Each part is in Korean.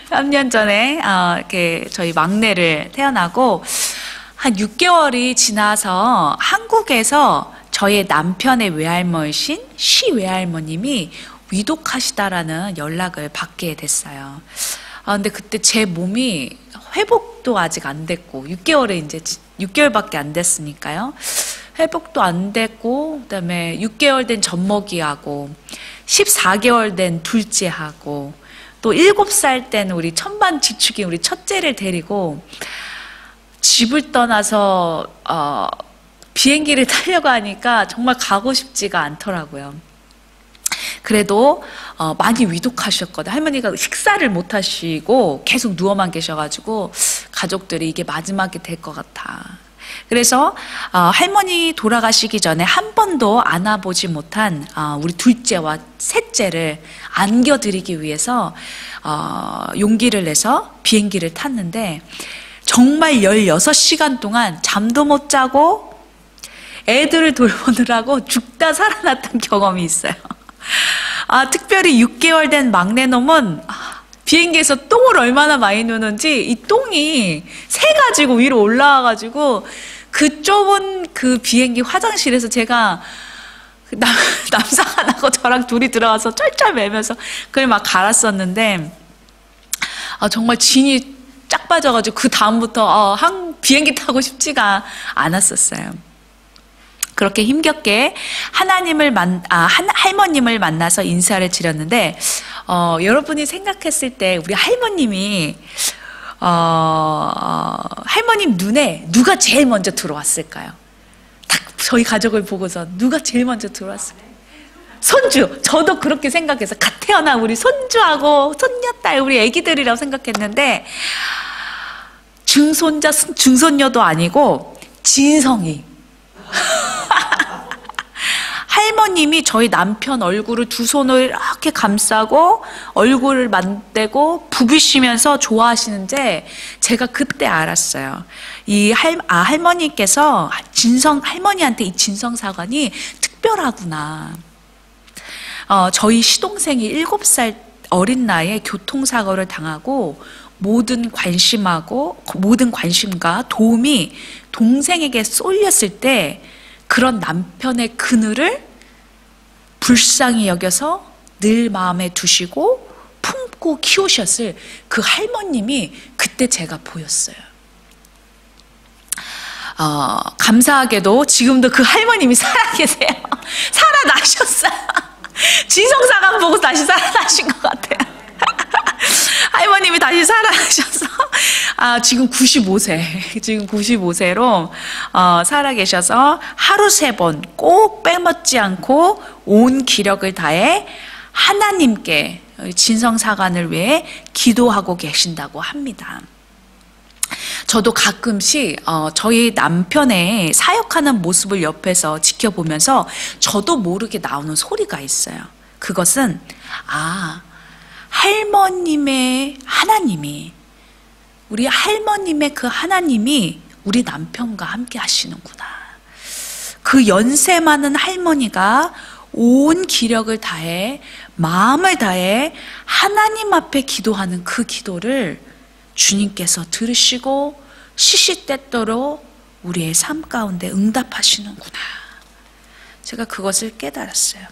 3년 전에 이렇게 저희 막내를 태어나고 한 6개월이 지나서 한국에서 저의 남편의 외할머니신 시외할머님이 위독하시다라는 연락을 받게 됐어요. 근데 그때 제 몸이 회복도 아직 안 됐고 6개월밖에 안 됐으니까요. 회복도 안 됐고 그다음에 6개월 된 젖먹이하고 14개월 된 둘째하고 또 7살 된 우리 천반지축인 우리 첫째를 데리고 집을 떠나서 비행기를 타려고 하니까 정말 가고 싶지가 않더라고요. 그래도 많이 위독하셨거든요. 할머니가 식사를 못 하시고 계속 누워만 계셔가지고 가족들이 이게 마지막이 될 것 같아. 그래서 할머니 돌아가시기 전에 한 번도 안아보지 못한 우리 둘째와 셋째를 안겨드리기 위해서 용기를 내서 비행기를 탔는데 정말 16시간 동안 잠도 못 자고 애들을 돌보느라고 죽다 살아났던 경험이 있어요. 특별히 6개월 된 막내놈은 비행기에서 똥을 얼마나 많이 누는지 이 똥이 새가지고 위로 올라와가지고 그 좁은 그 비행기 화장실에서 제가 남사간하고 저랑 둘이 들어가서 쩔쩔 매면서 그걸 막 갈았었는데 정말 진이 쫙 빠져가지고 그 다음부터 비행기 타고 싶지가 않았었어요. 그렇게 힘겹게 할머님을 만나서 인사를 드렸는데 여러분이 생각했을 때 우리 할머님이 할머님 눈에 누가 제일 먼저 들어왔을까요? 딱 저희 가족을 보고서 누가 제일 먼저 들어왔을까요? 손주. 저도 그렇게 생각해서 갓 태어난 우리 손주하고 손녀딸 우리 애기들이라고 생각했는데 증손자 증손녀도 아니고 진성이 할머님이 저희 남편 얼굴을 두 손을 이렇게 감싸고 얼굴을 만대고 부비시면서 좋아하시는데 제가 그때 알았어요. 이 할머니께서 할머니한테 이 진성사관이 특별하구나. 저희 시동생이 7살 어린 나이에 교통사고를 당하고 모든 관심과 도움이 동생에게 쏠렸을 때 그런 남편의 그늘을 불쌍히 여겨서 늘 마음에 두시고 품고 키우셨을 그 할머님이 그때 제가 보였어요. 감사하게도 지금도 그 할머님이 살아계세요. 살아나셨어요. 진성사관 보고 다시 살아나신 것 같아요. 할머님이 다시 살아나셔서 지금 95세로 살아계셔서 하루 3번 꼭 빼먹지 않고 온 기력을 다해 하나님께 진성사관을 위해 기도하고 계신다고 합니다. 저도 가끔씩 저희 남편의 사역하는 모습을 옆에서 지켜보면서 저도 모르게 나오는 소리가 있어요. 그것은 할머님의 하나님이 우리 할머님의 그 하나님이 우리 남편과 함께 하시는구나. 그 연세 많은 할머니가 온 기력을 다해 마음을 다해 하나님 앞에 기도하는 그 기도를 주님께서 들으시고 시시때때로 우리의 삶 가운데 응답하시는구나. 제가 그것을 깨달았어요.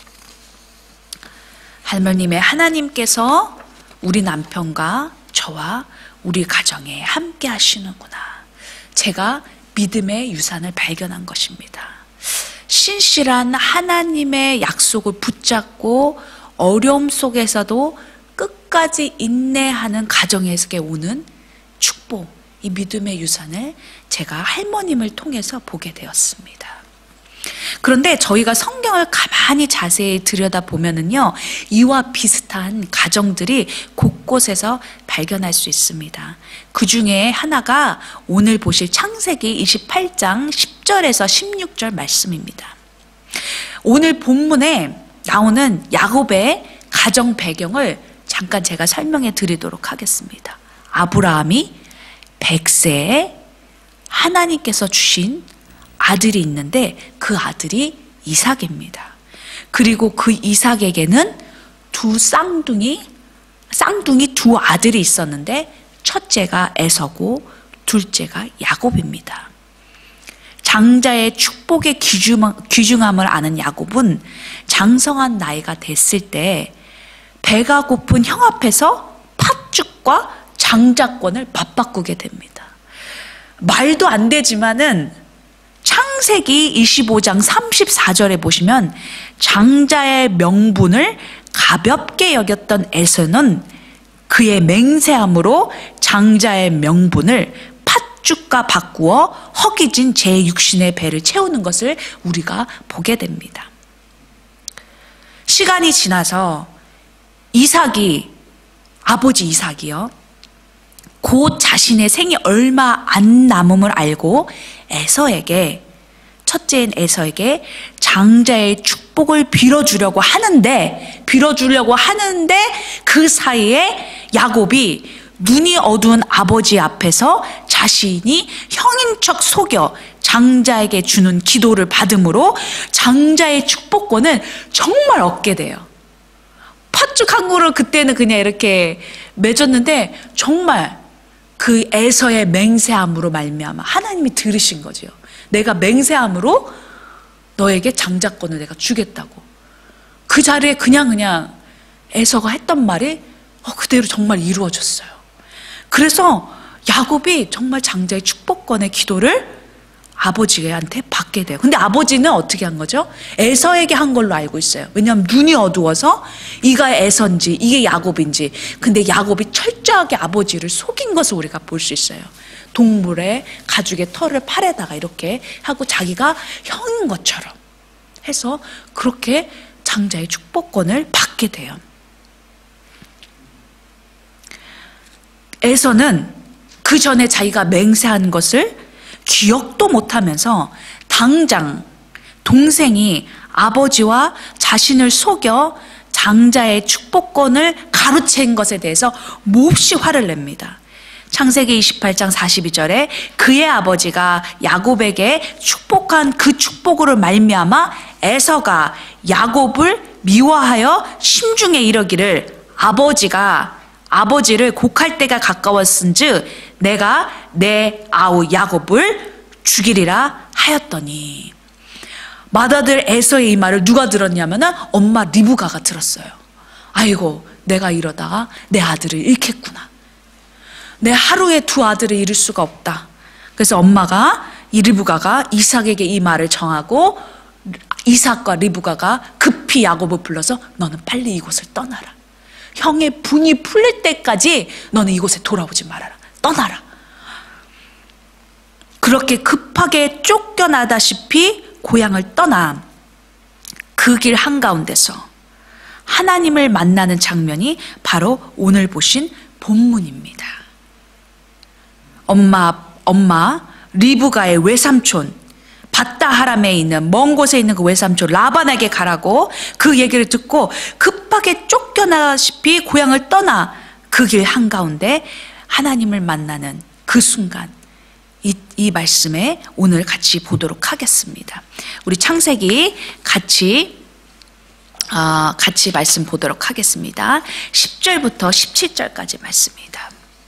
할머님의 하나님께서 우리 남편과 저와 우리 가정에 함께 하시는구나. 제가 믿음의 유산을 발견한 것입니다. 신실한 하나님의 약속을 붙잡고 어려움 속에서도 끝까지 인내하는 가정에서 오는 축복, 이 믿음의 유산을 제가 할머님을 통해서 보게 되었습니다. 그런데 저희가 성경을 가만히 자세히 들여다보면은요, 이와 비슷한 가정들이 곳곳에서 발견할 수 있습니다. 그 중에 하나가 오늘 보실 창세기 28장 10절에서 16절 말씀입니다. 오늘 본문에 나오는 야곱의 가정 배경을 잠깐 제가 설명해 드리도록 하겠습니다. 아브라함이 100세에 하나님께서 주신 아들이 있는데 그 아들이 이삭입니다. 그리고 그 이삭에게는 두 쌍둥이 쌍둥이 두 아들이 있었는데 첫째가 에서고 둘째가 야곱입니다. 장자의 축복의 귀중함을 아는 야곱은 장성한 나이가 됐을 때 배가 고픈 형 앞에서 팥죽과 장자권을 맞바꾸게 됩니다. 말도 안 되지만은 창세기 25장 34절에 보시면 장자의 명분을 가볍게 여겼던 에서는 그의 맹세함으로 장자의 명분을 팥죽과 바꾸어 허기진 제6신의 배를 채우는 것을 우리가 보게 됩니다. 시간이 지나서 아버지 이삭이요, 곧 자신의 생이 얼마 안 남음을 알고 첫째인 에서에게 장자의 축복을 빌어주려고 하는데 그 사이에 야곱이 눈이 어두운 아버지 앞에서 자신이 형인 척 속여 장자에게 주는 기도를 받음으로 장자의 축복권을 정말 얻게 돼요. 팥죽 한 그릇을 그때는 그냥 이렇게 맺었는데 정말 그 에서의 맹세함으로 말미암아 하나님이 들으신 거죠. 내가 맹세함으로 너에게 장자권을 내가 주겠다고. 그 자리에 그냥 에서가 했던 말이 그대로 정말 이루어졌어요. 그래서 야곱이 정말 장자의 축복권의 기도를 아버지한테 받게 돼요. 근데 아버지는 어떻게 한 거죠? 에서에게 한 걸로 알고 있어요. 왜냐하면 눈이 어두워서 이가 에서인지 이게 야곱인지. 근데 야곱이 철저하게 아버지를 속인 것을 우리가 볼 수 있어요. 동물의 가죽의 털을 팔에다가 이렇게 하고 자기가 형인 것처럼 해서 그렇게 장자의 축복권을 받게 돼요. 에서는 그 전에 자기가 맹세한 것을 기억도 못하면서 당장 동생이 아버지와 자신을 속여 장자의 축복권을 가로챈 것에 대해서 몹시 화를 냅니다. 창세기 28장 42절에 그의 아버지가 야곱에게 축복한 그 축복으로 말미암아 에서가 야곱을 미워하여 심중에 이르기를 아버지를 곡할 때가 가까웠은즉 내가 내 아우 야곱을 죽이리라 하였더니. 맏아들 에서의 이 말을 누가 들었냐면은 엄마 리브가가 들었어요. 아이고, 내가 이러다가 내 아들을 잃겠구나. 내 하루에 두 아들을 잃을 수가 없다. 그래서 엄마가 리브가가 이삭에게 이 말을 정하고 이삭과 리브가가 급히 야곱을 불러서 너는 빨리 이곳을 떠나라. 형의 분이 풀릴 때까지 너는 이곳에 돌아오지 말아라. 떠나라. 그렇게 급하게 쫓겨나다시피 고향을 떠나 그 길 한가운데서 하나님을 만나는 장면이 바로 오늘 보신 본문입니다. 엄마 리브가의 외삼촌 밧다하람에 있는 먼 곳에 있는 그 외삼촌 라반에게 가라고 그 얘기를 듣고 급하게 쫓겨나다시피 고향을 떠나 그 길 한가운데 하나님을 만나는 그 순간, 이 말씀에 오늘 같이 보도록 하겠습니다. 우리 창세기 같이 말씀 보도록 하겠습니다. 10절부터 17절까지 말씀입니다.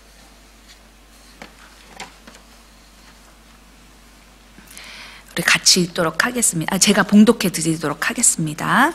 우리 같이 읽도록 하겠습니다. 제가 봉독해 드리도록 하겠습니다.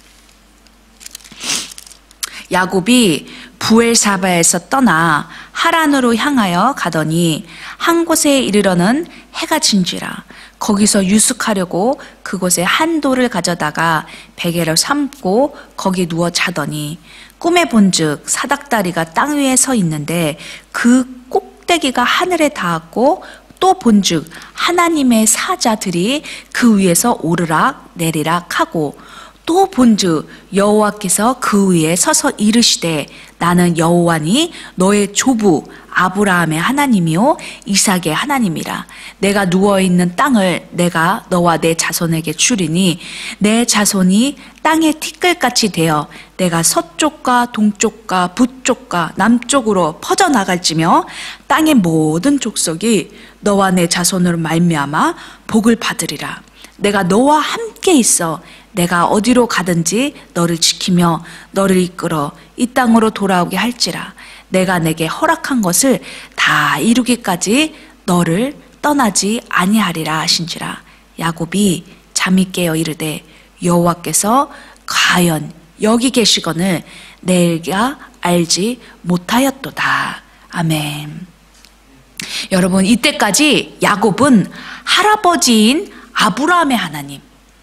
야곱이 부엘사바에서 떠나 하란으로 향하여 가더니 한 곳에 이르러는 해가 진지라. 거기서 유숙하려고 그곳에 한 돌을 가져다가 베개로 삼고 거기 누워 자더니 꿈에 본즉 사닥다리가 땅 위에 서 있는데 그 꼭대기가 하늘에 닿았고 또 본즉 하나님의 사자들이 그 위에서 오르락 내리락 하고 또 본즉 여호와께서 그 위에 서서 이르시되 나는 여호와니 너의 조부 아브라함의 하나님이요 이삭의 하나님이라. 내가 누워있는 땅을 내가 너와 내 자손에게 주리니 내 자손이 땅의 티끌같이 되어 내가 서쪽과 동쪽과 북쪽과 남쪽으로 퍼져나갈지며 땅의 모든 족속이 너와 내 자손으로 말미암아 복을 받으리라. 내가 너와 함께 있어 내가 어디로 가든지 너를 지키며 너를 이끌어 이 땅으로 돌아오게 할지라. 내가 내게 허락한 것을 다 이루기까지 너를 떠나지 아니하리라 하신지라. 야곱이 잠이 깨어 이르되 여호와께서 과연 여기 계시거늘 내가 알지 못하였도다. 아멘. 여러분, 이때까지 야곱은 할아버지인 아브라함의 하나님,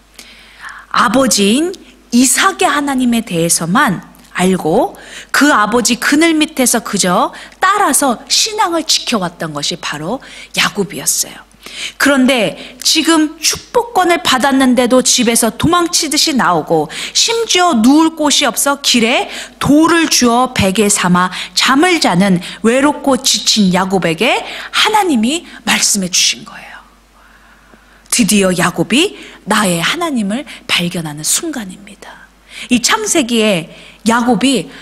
아버지인 이삭의 하나님에 대해서만 알고 그 아버지 그늘 밑에서 그저 따라서 신앙을 지켜왔던 것이 바로 야곱이었어요. 그런데 지금 축복권을 받았는데도 집에서 도망치듯이 나오고 심지어 누울 곳이 없어 길에 돌을 주어 베개 삼아 잠을 자는 외롭고 지친 야곱에게 하나님이 말씀해 주신 거예요. 드디어 야곱이 나의 하나님을 발견하는 순간입니다. 이 창세기에 야곱이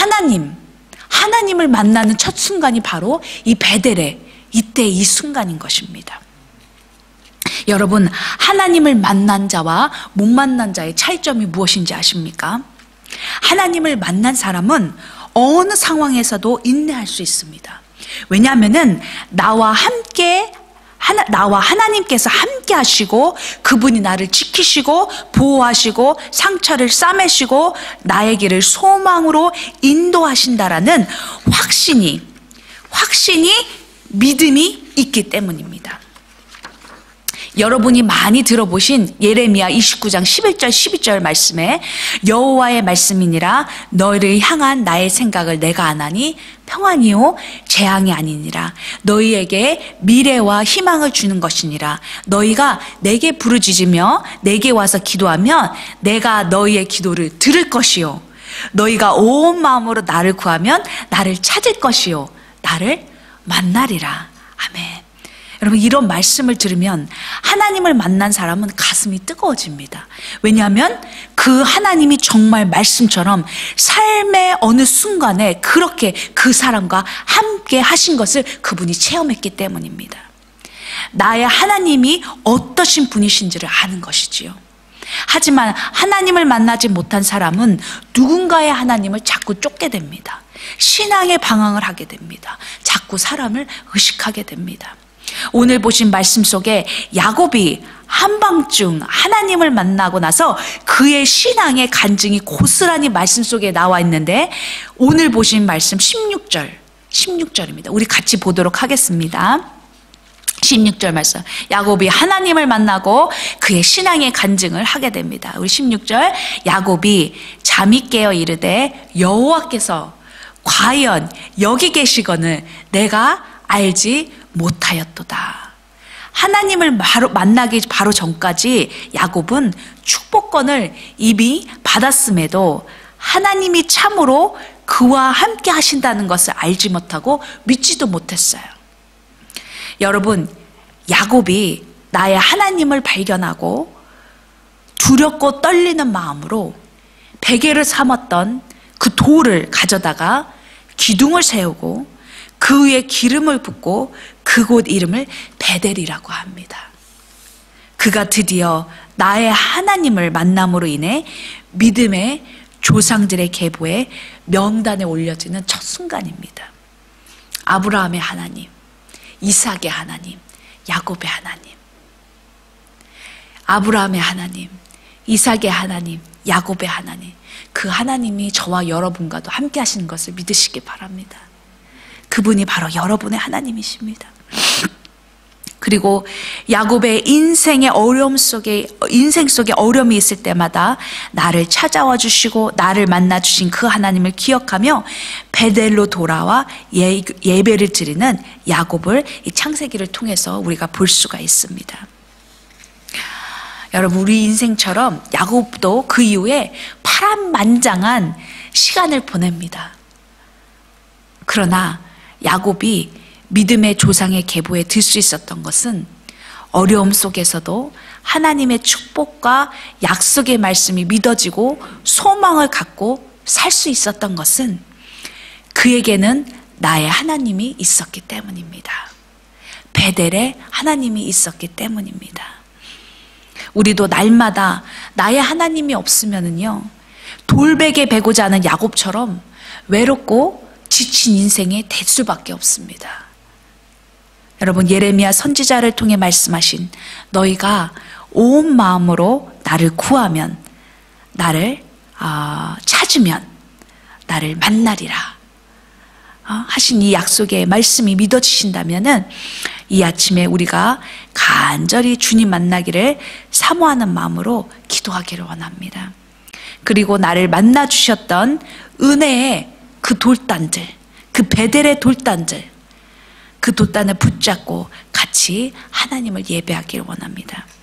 하나님을 만나는 첫 순간이 바로 이 베델의 이때 이 순간인 것입니다. 여러분, 하나님을 만난 자와 못 만난 자의 차이점이 무엇인지 아십니까? 하나님을 만난 사람은 어느 상황에서도 인내할 수 있습니다. 왜냐하면은 나와 하나님께서 함께 하시고 그분이 나를 지키시고 보호하시고 상처를 싸매시고 나의 길을 소망으로 인도하신다라는 확신이 믿음이 있기 때문입니다. 여러분이 많이 들어보신 예레미야 29장 11절 12절 말씀에 여호와의 말씀이니라 너희를 향한 나의 생각을 내가 아나니 평안이요 재앙이 아니니라 너희에게 미래와 희망을 주는 것이니라 너희가 내게 부르짖으며 내게 와서 기도하면 내가 너희의 기도를 들을 것이요 너희가 온 마음으로 나를 구하면 나를 찾을 것이요 나를 만나리라. 아멘. 여러분, 이런 말씀을 들으면 하나님을 만난 사람은 가슴이 뜨거워집니다. 왜냐하면 그 하나님이 정말 말씀처럼 삶의 어느 순간에 그렇게 그 사람과 함께 하신 것을 그분이 체험했기 때문입니다. 나의 하나님이 어떠신 분이신지를 아는 것이지요. 하지만 하나님을 만나지 못한 사람은 누군가의 하나님을 자꾸 쫓게 됩니다. 신앙의 방황을 하게 됩니다. 자꾸 사람을 의식하게 됩니다. 오늘 보신 말씀 속에 야곱이 한밤중 하나님을 만나고 나서 그의 신앙의 간증이 고스란히 말씀 속에 나와 있는데 오늘 보신 말씀 16절입니다. 우리 같이 보도록 하겠습니다. 16절 말씀. 야곱이 하나님을 만나고 그의 신앙의 간증을 하게 됩니다. 우리 16절. 야곱이 잠이 깨어 이르되 여호와께서 과연 여기 계시거늘 내가 알지 못하였도다. 하나님을 만나기 바로 전까지 야곱은 축복권을 이미 받았음에도 하나님이 참으로 그와 함께 하신다는 것을 알지 못하고 믿지도 못했어요. 여러분, 야곱이 나의 하나님을 발견하고 두렵고 떨리는 마음으로 베개를 삼았던 그 돌을 가져다가 기둥을 세우고 그 위에 기름을 붓고 그곳 이름을 베델이라고 합니다. 그가 드디어 나의 하나님을 만남으로 인해 믿음의 조상들의 계보에 명단에 올려지는 첫 순간입니다. 아브라함의 하나님, 이삭의 하나님, 야곱의 하나님. 아브라함의 하나님, 이삭의 하나님, 야곱의 하나님. 그 하나님이 저와 여러분과도 함께 하시는 것을 믿으시기 바랍니다. 그분이 바로 여러분의 하나님이십니다. 그리고 야곱의 인생 속에 어려움이 있을 때마다 나를 찾아와 주시고 나를 만나 주신 그 하나님을 기억하며 베델로 돌아와 예배를 드리는 야곱을 이 창세기를 통해서 우리가 볼 수가 있습니다. 여러분, 우리 인생처럼 야곱도 그 이후에 파란만장한 시간을 보냅니다. 그러나 야곱이 믿음의 조상의 계보에 들 수 있었던 것은 어려움 속에서도 하나님의 축복과 약속의 말씀이 믿어지고 소망을 갖고 살 수 있었던 것은 그에게는 나의 하나님이 있었기 때문입니다. 베델에 하나님이 있었기 때문입니다. 우리도 날마다 나의 하나님이 없으면은요, 돌베개 베고자 하는 야곱처럼 외롭고 지친 인생에 될 수밖에 없습니다. 여러분, 예레미야 선지자를 통해 말씀하신 너희가 온 마음으로 나를 구하면, 나를 찾으면 나를 만나리라 하신 이 약속의 말씀이 믿어지신다면은 이 아침에 우리가 간절히 주님 만나기를 사모하는 마음으로 기도하기를 원합니다. 그리고 나를 만나 주셨던 은혜의 그 돌단들, 그 베델의 돌단들, 그 돌단을 붙잡고 같이 하나님을 예배하기를 원합니다.